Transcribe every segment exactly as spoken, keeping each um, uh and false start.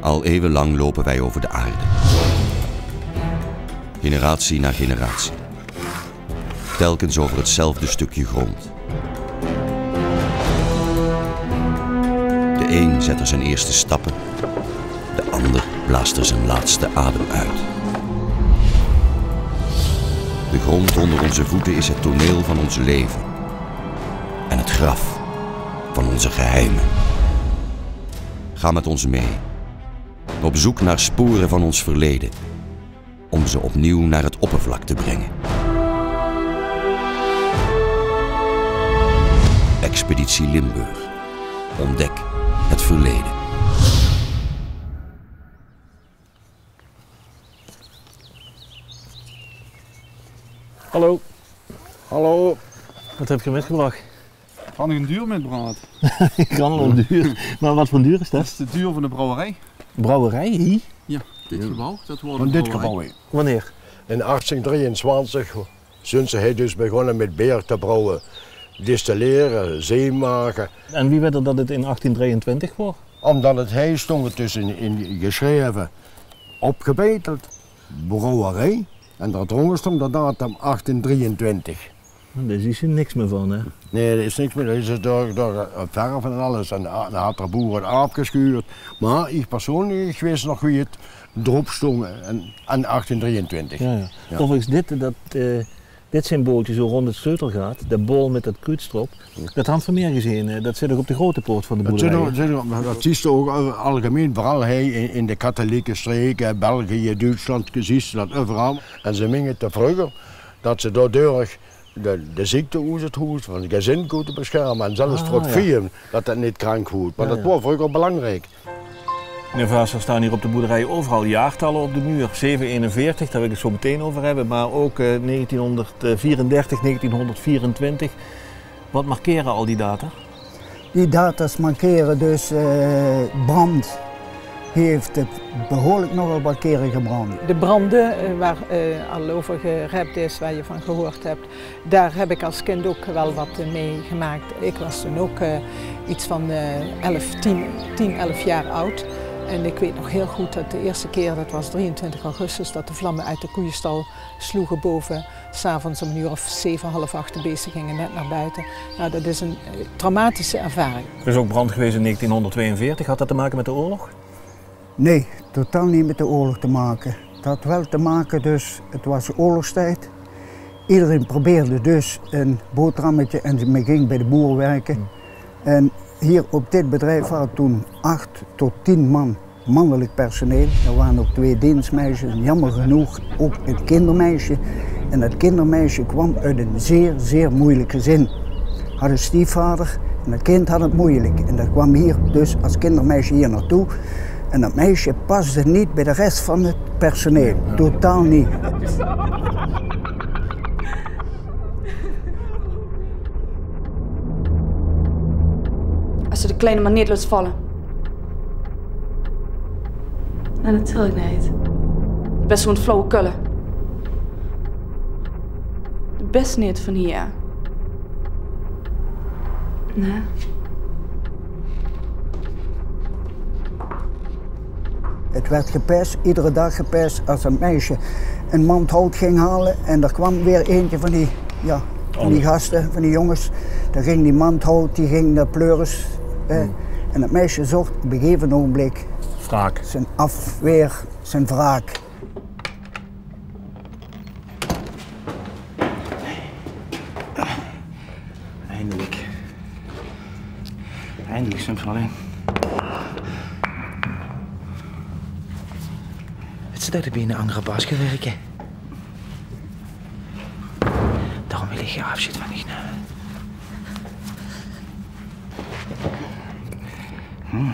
Al eeuwenlang lopen wij over de aarde. Generatie na generatie. Telkens over hetzelfde stukje grond. De een zet er zijn eerste stappen. De ander blaast er zijn laatste adem uit. De grond onder onze voeten is het toneel van ons leven. En het graf van onze geheimen. Ga met ons mee. Op zoek naar sporen van ons verleden. Om ze opnieuw naar het oppervlak te brengen. Expeditie Limburg. Ontdek het verleden. Hallo. Hallo. Wat heb je metgebracht? Kan ik een duur met brood? Ik kan wel een duur. Maar wat voor duur is dat? Dat is de duur van de brouwerij. Brouwerij hier? Ja, dit ja. gebouw. Dat wordt van dit gebouw. Wanneer? In achttien drieëntwintig zijn ze hij dus begonnen met bier te brouwen. Distilleren, zeemaken. En wie weet er dat het in achttien drieëntwintig wordt? Omdat het hij stond er tussen in geschreven, opgebeteld, brouwerij. En daaronder stond de datum achttien drieëntwintig. Daar is er niks meer van, hè? Nee, er is niks meer. Er is door, door verf en alles. En dan had de boer het afgeschuurd. Maar ik persoonlijk, ik wist nog wie het erop stond aan achttien drieëntwintig. Ja, ja. Ja. Overigens, dit, dat, uh, dit symbooltje zo rond het sleutel gaat, de bol met dat kruidstrop, dat had van meer gezien. Dat zit ook op de grote poort van de boerderij. Dat, zit, dat zie je ook algemeen, vooral in, in de katholieke streken, België, Duitsland, zie je dat overal. En ze mingen te vroeger dat ze daardoor de, de ziekte uit het huis van het gezin goed beschermen en zelfs ah, voor het ja. vieren dat dat niet krank wordt. Maar ja, dat ja. was vroeger belangrijk. Meneer Vaas, er staan hier op de boerderij overal jaartallen op de muur. zeven eenenveertig, daar wil ik het zo meteen over hebben, maar ook uh, negentienhonderdvierendertig, negentienhonderdvierentwintig. Wat markeren al die data? Die data's markeren dus uh, brand. Heeft het behoorlijk nogal wat keren gebrand. De branden uh, waar uh, al over gerept is, waar je van gehoord hebt, daar heb ik als kind ook wel wat uh, mee gemaakt. Ik was toen ook uh, iets van uh, elf, tien, elf jaar oud. En ik weet nog heel goed dat de eerste keer, dat was drieëntwintig augustus, dat de vlammen uit de koeienstal sloegen boven. 's Avonds om een uur of zeven, half acht de beesten gingen net naar buiten. Nou, dat is een uh, traumatische ervaring. Er is ook brand geweest in negentienhonderdtweeënveertig. Had dat te maken met de oorlog? Nee, totaal niet met de oorlog te maken. Het had wel te maken, dus het was oorlogstijd. Iedereen probeerde dus een boterhammetje en men ging bij de boer werken. Mm. En hier op dit bedrijf waren toen acht tot tien man mannelijk personeel. Er waren ook twee dienstmeisjes, jammer genoeg ook een kindermeisje. En dat kindermeisje kwam uit een zeer, zeer moeilijk gezin. Had een stiefvader en dat kind had het moeilijk. En dat kwam hier dus als kindermeisje hier naartoe. En dat meisje paste niet bij de rest van het personeel, totaal niet. Als je de kleine man niet laat vallen. Nee, natuurlijk niet. Best zo'n flauwe kullen. Best niet van hier. Nee. Het werd gepest, iedere dag gepest als een meisje een mand hout ging halen en er kwam weer eentje van die, ja, van die gasten, van die jongens. Dan ging die mand hout, die ging naar pleuris. Eh, hmm. En het meisje zocht op een gegeven ogenblik wraak. Zijn afweer, zijn wraak. Eindelijk. Eindelijk zijn we alleen. Dat ik bij een andere baas ga werken. Daarom wil ik geen afscheid van je nemen. Hm.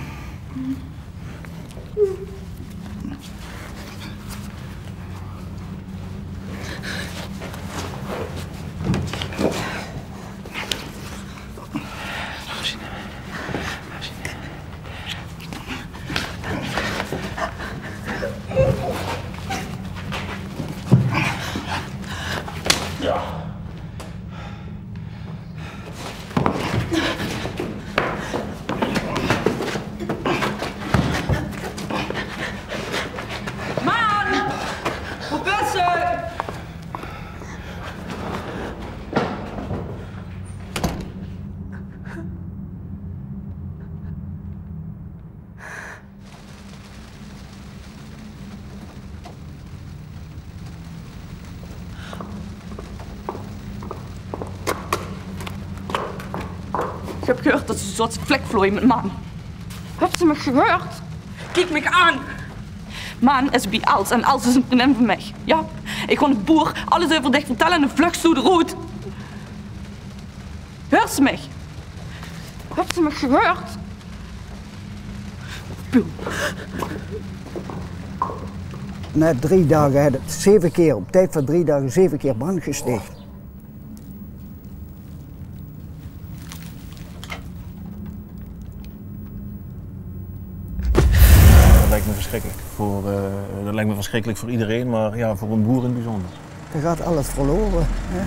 heb gehoord dat ze een soort vlekvlooi met man. Heb ze me gehoord? Kijk me aan. Man is bij Els en Els is een vriendin van mij. Ja, ik kon de boer alles over dich vertellen en de vlucht zo de rood. Hoort ze mij? Heb ze me gehoord? Puh. Na drie dagen had het zeven keer, op tijd van drie dagen, zeven keer brand gesticht. Dat lijkt me verschrikkelijk. Voor, uh, dat lijkt me verschrikkelijk voor iedereen, maar ja, voor een boer in het bijzonder. Er gaat alles verloren. Hè?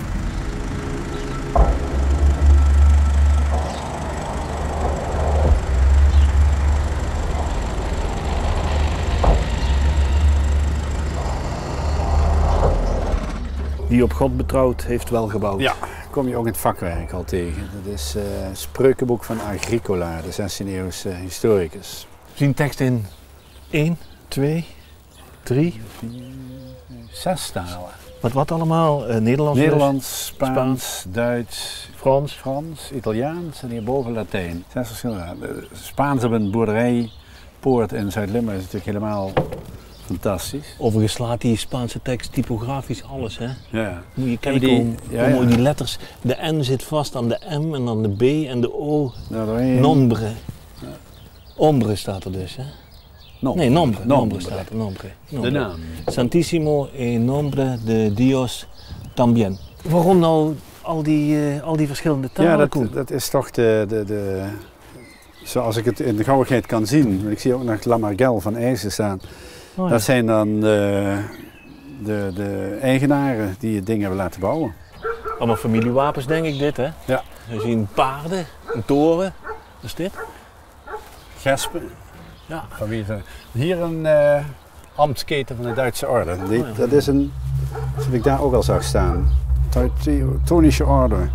Die op God betrouwd heeft wel gebouwd. Ja, kom je ook in het vakwerk al tegen. Dat is uh, het spreukenboek van Agricola, de zestiende-eeuwse historicus. We zien tekst in één, twee, drie, vier, zes talen. Wat, wat allemaal? Uh, Nederlands, Nederlands, Spaans, Spaans, Duits, Frans, Frans, Italiaans en hierboven Latijn. Zes verschillende. Spaans op een boerderijpoort in Zuid-Limburg is natuurlijk helemaal fantastisch. Overigens slaat die Spaanse tekst typografisch alles, hè? Ja. Moet je kijken die, hoe, ja, hoe mooi ja. die letters. De N zit vast aan de M en dan de B en de O. Nou, Nombre. Ja. Ombre staat er dus, hè? Nombre. Nee, nombre. Nombre, Nombre staat er. Nombre. Nombre. De naam. Santissimo e nombre de Dios también. Waarom nou al die, uh, al die verschillende talen? Ja, dat, dat is toch de, de, de... Zoals ik het in de gauwigheid kan zien. Ik zie ook nog Lamargel van IJzer staan. Oh, ja. Dat zijn dan de, de, de eigenaren die het ding hebben laten bouwen. Allemaal familiewapens, denk ik, dit, hè? Ja. We zien paarden, een toren. Wat is dit? Gespen. Ja. Van wie is dat? Hier een uh, ambtsketen van de Duitse orde. Die, oh, ja. Dat is een, dat ik daar ook al zag staan. Teutonische orde.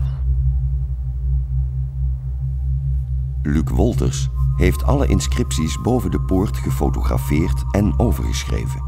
Luc Wolters heeft alle inscripties boven de poort gefotografeerd en overgeschreven.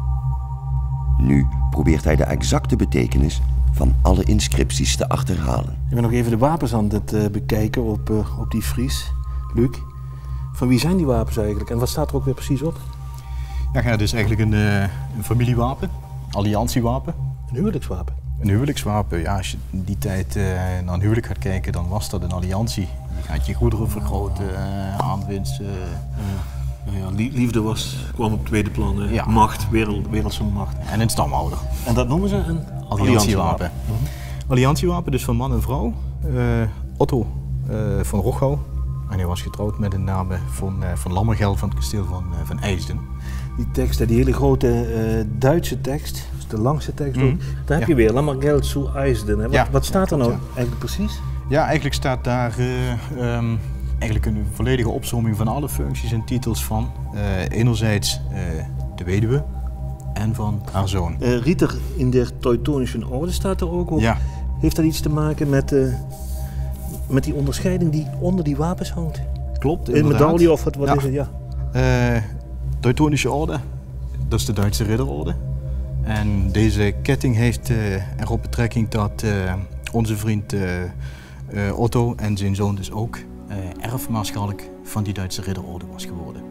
Nu probeert hij de exacte betekenis van alle inscripties te achterhalen. Ik ben nog even de wapens aan het uh, bekijken op, uh, op die fries. Luc, van wie zijn die wapens eigenlijk en wat staat er ook weer precies op? Ja, het is eigenlijk een, uh, een familiewapen, alliantiewapen. Een huwelijkswapen? Een huwelijkswapen, ja, als je in die tijd uh, naar een huwelijk gaat kijken, dan was dat een alliantie. Je gaat je goederen vergroten, uh, aanwinst. Uh, ja, ja, liefde was, kwam op tweede plan, uh, ja. Macht, wereld, wereldse macht. En een stamhouder. En dat noemen ze een alliantiewapen. alliantiewapen. Mm-hmm. Alliantiewapen, dus van man en vrouw. Uh, Otto uh, van Rochau. En hij was getrouwd met een dame van, uh, van Lammergel van het kasteel van, uh, van IJsden. Die tekst, die hele grote uh, Duitse tekst, dus de langste tekst, mm-hmm. Daar heb ja. je weer, Lammergel zu IJsden. Wat, ja. wat staat er nou ja. eigenlijk precies? Ja, eigenlijk staat daar uh, um, eigenlijk een volledige opsomming van alle functies en titels van uh, enerzijds uh, de weduwe en van haar zoon. Uh, Ritter in der Teutonischen Orde staat er ook op. Ja. Heeft dat iets te maken met, uh, met die onderscheiding die onder die wapens hangt? Klopt, een medaille of wat, wat ja. is het? Ja. Uh, Teutonische Orde, dat is de Duitse ridderorde. En deze ketting heeft uh, erop betrekking dat uh, onze vriend uh, uh, Otto en zijn zoon dus ook uh, erfmaarschalk van die Duitse ridderorde was geworden.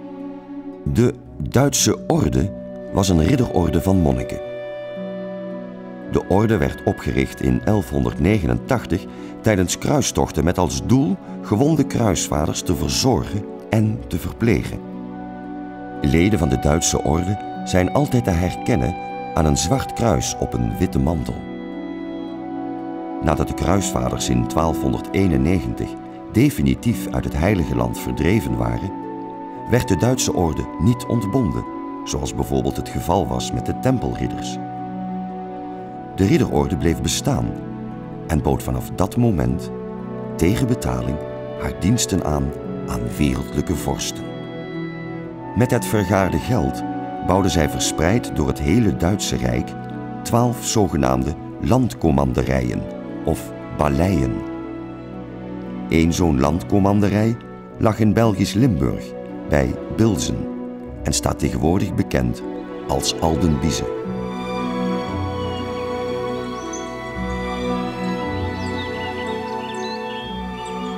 De Duitse orde was een ridderorde van monniken. De orde werd opgericht in elfhonderdnegenentachtig tijdens kruistochten met als doel gewonde kruisvaarders te verzorgen en te verplegen. Leden van de Duitse orde zijn altijd te herkennen aan een zwart kruis op een witte mantel. Nadat de kruisvaarders in twaalfhonderdeenennegentig definitief uit het Heilige Land verdreven waren, werd de Duitse orde niet ontbonden, zoals bijvoorbeeld het geval was met de tempelridders. De ridderorde bleef bestaan en bood vanaf dat moment tegen betaling haar diensten aan aan wereldlijke vorsten. Met het vergaarde geld bouwden zij verspreid door het hele Duitse Rijk twaalf zogenaamde landcommanderijen of balleien. Eén zo'n landcommanderij lag in Belgisch Limburg bij Bilzen en staat tegenwoordig bekend als Aldenbize.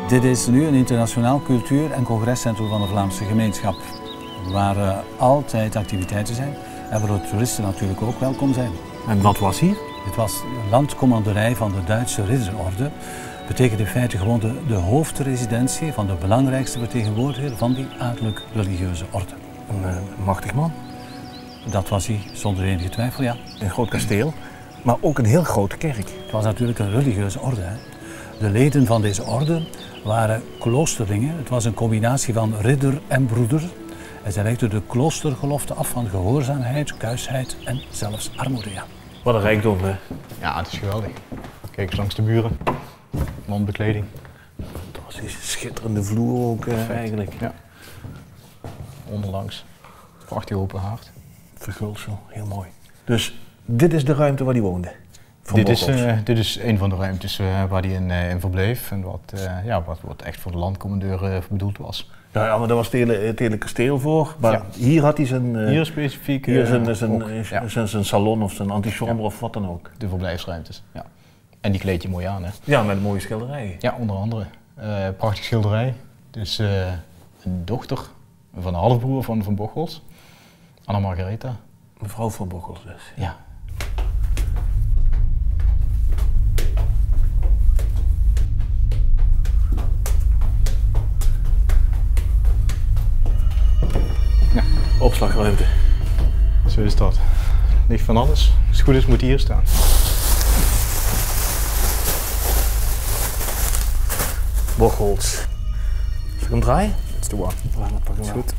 Dit is nu een internationaal cultuur- en congrescentrum van de Vlaamse gemeenschap, waar uh, altijd activiteiten zijn en waar de toeristen natuurlijk ook welkom zijn. En wat was hier? Dit was de landcommanderij van de Duitse ridderorde. Betekent in feite gewoon de, de hoofdresidentie van de belangrijkste vertegenwoordiger van die adellijk religieuze orde. Een, uh, een machtig man. Dat was hij, zonder enige twijfel, ja. Een groot kasteel, maar ook een heel grote kerk. Het was natuurlijk een religieuze orde. Hè. De leden van deze orde waren kloosterlingen. Het was een combinatie van ridder en broeder. En zij legden de kloostergelofte af van gehoorzaamheid, kuisheid en zelfs armoede. Ja. Wat een rijkdom, hè? Ja, het is geweldig. Kijk eens langs de muren. Wandbekleding. Fantastisch. Schitterende vloer ook uh, eigenlijk. Ja. Onderlangs. Prachtig open haard. Verguldsel, heel mooi. Dus dit is de ruimte waar hij woonde? Dit is, uh, dit is een van de ruimtes uh, waar hij in, uh, in verbleef en wat, uh, ja, wat, wat echt voor de landcommandeur uh, bedoeld was. Ja, ja, maar daar was het hele, het hele kasteel voor. Maar ja. Hier had hij zijn... Uh, hier specifiek. Hier uh, zijn, zijn, ook, ja. zijn, zijn salon of zijn antichambre ja. of wat dan ook. De verblijfsruimtes, ja. En die kleed je mooi aan, hè? Ja, met mooie schilderijen. Ja, onder andere. Uh, prachtig schilderij. Dus uh, een dochter van een halfbroer van Van Bocholt, Anna Margaretha. Mevrouw Van Bocholt dus. Ja. Ja. Opslagruimte. Zo is dat. Ligt van alles. Als het goed is moet hij hier staan. Bocholt. Zal ik hem draaien? Let's do one. Laat me pakken. Is goed.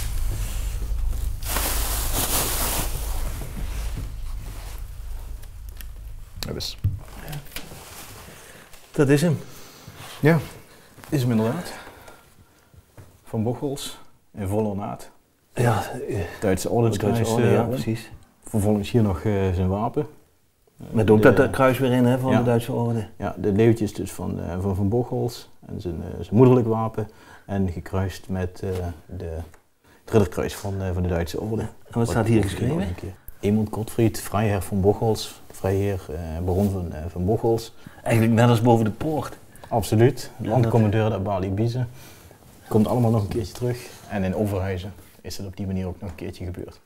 Dat is. Ja. Dat is hem. Ja, is hem inderdaad. Van Bocholt in volle ornaat. Ja, Duitse ordenskruis. Duitse orde, ja, precies. Vervolgens hier nog uh, zijn wapen. Met ook de, dat kruis weer in, hè, van ja, de Duitse orde. Ja, de leeuwtjes dus van uh, Van, van Bocholt en zijn, uh, zijn moederlijk wapen. En gekruist met uh, de, het ridderkruis van, uh, van de Duitse orde. En wat, wat staat hier geschreven? Emond Gottfried, vrijheer van Bocholt, vrijheer uh, baron van, uh, van Bocholt. Eigenlijk net als boven de poort. Absoluut, landcommandeur der Balie Biezen. Komt allemaal nog een keertje terug. En in Overhuizen is het op die manier ook nog een keertje gebeurd.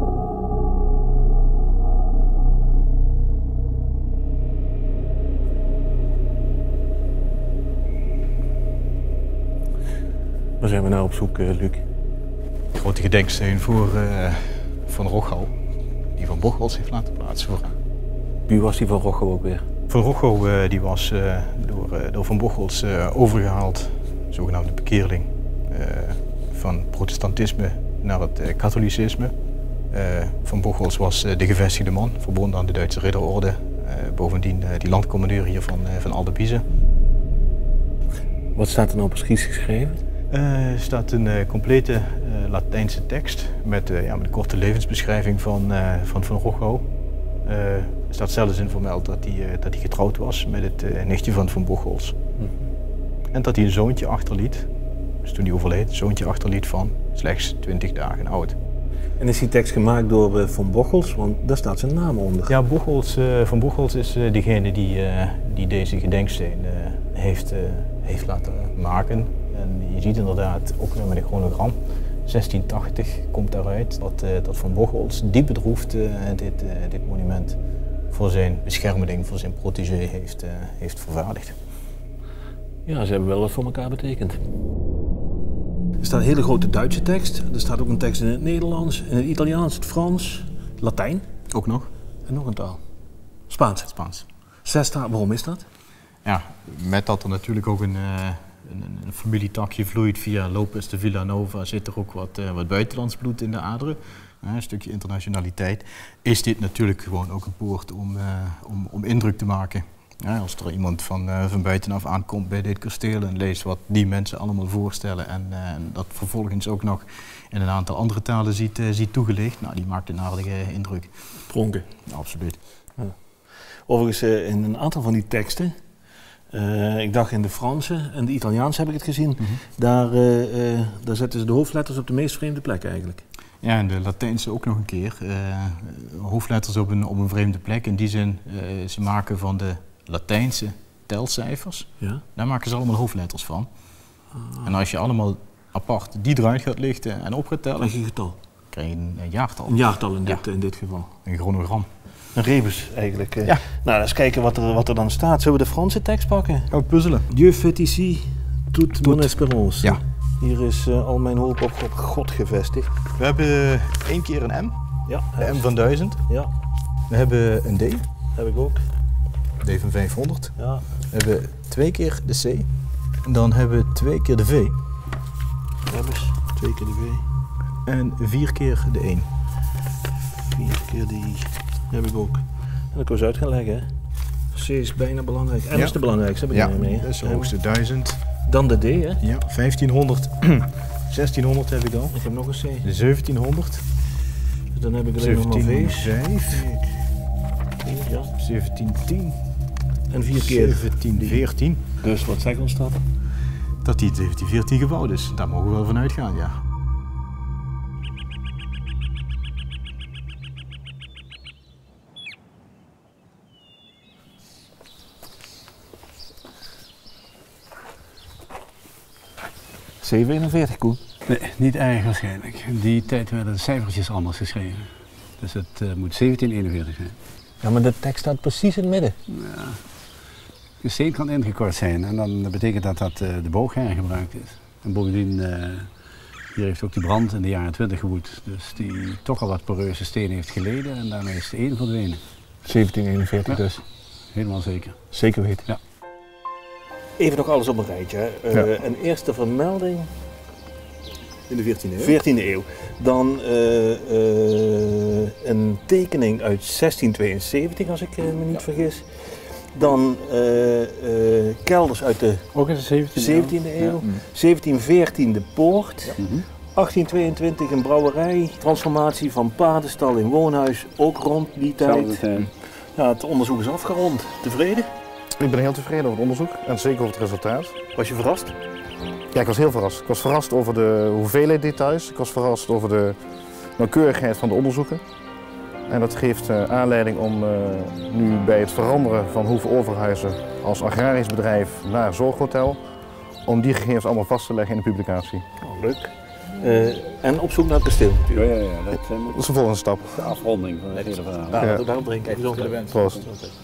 Waar zijn we nou op zoek, uh, Luc? De grote gedenksteen voor uh, Van Roggau, die Van Bocholt heeft laten plaatsvoeren. Wie was die Van Roggau ook weer? Van Roggau uh, die was uh, door, uh, door Van Bocholt uh, overgehaald, zogenaamde bekeerling, uh, van protestantisme naar het uh, katholicisme. Uh, Van Bocholt was uh, de gevestigde man, verbonden aan de Duitse ridderorde. Uh, bovendien uh, die landcommandeur hier van, uh, van Aldebiezen. Wat staat er nou precies geschreven? Er uh, staat een uh, complete uh, Latijnse tekst met, uh, ja, met een korte levensbeschrijving van uh, Van, van Roggau. Uh, er staat zelfs in vermeld dat hij, uh, dat hij getrouwd was met het uh, nichtje van Van Bocholt. Hm. En dat hij een zoontje achterliet, dus toen hij overleed, een zoontje achterliet van slechts twintig dagen oud. En is die tekst gemaakt door uh, Van Bocholt, want daar staat zijn naam onder? Ja, Bocholt, uh, Van Bocholt is uh, degene die, uh, die deze gedenksteen uh, heeft, uh, heeft laten maken. En je ziet inderdaad, ook weer met een chronogram, zestien tachtig komt daaruit dat, uh, dat Van Bocholt diep bedroefd uh, dit, uh, dit monument voor zijn beschermeling, voor zijn protégé heeft, uh, heeft vervaardigd. Ja, ze hebben wel wat voor elkaar betekend. Er staat een hele grote Duitse tekst, er staat ook een tekst in het Nederlands, in het Italiaans, het Frans, Latijn. Ook nog. En nog een taal. Spaans. Spaans. Zes talen, waarom is dat? Ja, met dat er natuurlijk ook een, uh, een, een familietakje vloeit via Lopez de Villanova, zit er ook wat, uh, wat buitenlands bloed in de aderen. Uh, een stukje internationaliteit. Is dit natuurlijk gewoon ook een poort om, uh, om, om indruk te maken. Ja, als er iemand van, uh, van buitenaf aankomt bij dit kasteel en leest wat die mensen allemaal voorstellen en, uh, en dat vervolgens ook nog in een aantal andere talen ziet, uh, ziet toegelicht, nou, die maakt een aardige indruk. Pronken. Ja, absoluut. Ja. Overigens, uh, in een aantal van die teksten, uh, ik dacht in de Franse en de Italiaanse heb ik het gezien, mm-hmm. daar, uh, uh, daar zetten ze de hoofdletters op de meest vreemde plek eigenlijk. Ja, en de Latijnse ook nog een keer. Uh, hoofdletters op een, op een vreemde plek. In die zin, uh, ze maken van de Latijnse telcijfers. Ja. Daar maken ze allemaal hoofdletters van. Ah. En als je allemaal apart die eruit gaat lichten en op gaat tellen, krijg je een getal. Krijg je een, een jaartal. Een jaartal in dit, ja. in dit geval. Een chronogram. Een rebus eigenlijk. Ja. Nou, eens kijken wat er, wat er dan staat. Zullen we de Franse tekst pakken? Gaan we puzzelen. Dieu fait ici toute mon espérance. Ja. Hier is uh, al mijn hoop op, op God gevestigd. We hebben één keer een M. Ja. De M van duizend. Ja. We hebben een D. Heb ik ook. D van vijfhonderd. Ja. We hebben twee keer de C. En dan hebben we twee keer de V. Rebus. Twee keer de V. En vier keer de één. Vier keer die heb ik ook. En dan kan je uit gaan leggen. Hè? C is bijna belangrijk. M ja. is de belangrijkste, heb ik ja. mee. Dat is de hoogste duizend. Dan de D, hè? Ja, vijftienhonderd. zestienhonderd heb ik al. Ik heb nog een C. De zeventienhonderd. Dus dan heb ik alleen nog maar V's. vijf. Ja. zeventientien. En vier keer zeventien veertien. Dus wat zegt ons dat? Dat die zeventien veertien gebouwd is. Daar mogen we wel van uitgaan, ja. zevenenveertig, Koen? Nee, niet erg waarschijnlijk. In die tijd werden de cijfertjes anders geschreven. Dus het uh, moet zeventien eenenveertig zijn. Ja, maar de tekst staat precies in het midden. Ja. De C kan ingekort zijn en dan betekent dat dat uh, de boog hergebruikt is. En bovendien, uh, hier heeft ook die brand in de jaren twintig gewoed. Dus die toch al wat poreuze stenen heeft geleden en daarmee is de één verdwenen. zeventien eenenveertig ja. Dus? Helemaal zeker. Zeker weten? Ja. Even nog alles op een rijtje. Uh, ja. Een eerste vermelding. In de veertiende eeuw. veertiende eeuw. Dan uh, uh, een tekening uit zestien tweeënzeventig, als ik uh, me niet ja. vergis. Dan uh, uh, kelders uit de ook in de zeventiende, zeventiende eeuw. Ja. zeventien veertien de poort. Ja. Mm-hmm. achttien tweeëntwintig een brouwerij. Transformatie van paardenstal in woonhuis, ook rond die tijd. Ja, het onderzoek is afgerond. Tevreden? Ik ben heel tevreden over het onderzoek en zeker over het resultaat. Was je verrast? Ja, ik was heel verrast. Ik was verrast over de hoeveelheid details. Ik was verrast over de nauwkeurigheid van de onderzoeken. En dat geeft uh, aanleiding om uh, nu bij het veranderen van Hoeve Overhuizen als agrarisch bedrijf naar zorghotel, om die gegevens allemaal vast te leggen in de publicatie. Oh, leuk. Uh, en op zoek naar het kasteel natuurlijk. Ja, ja, ja. Dat, dat is de volgende stap. De afronding van het hele verhaal. Ja, ja. Daarom drink ik. Proost.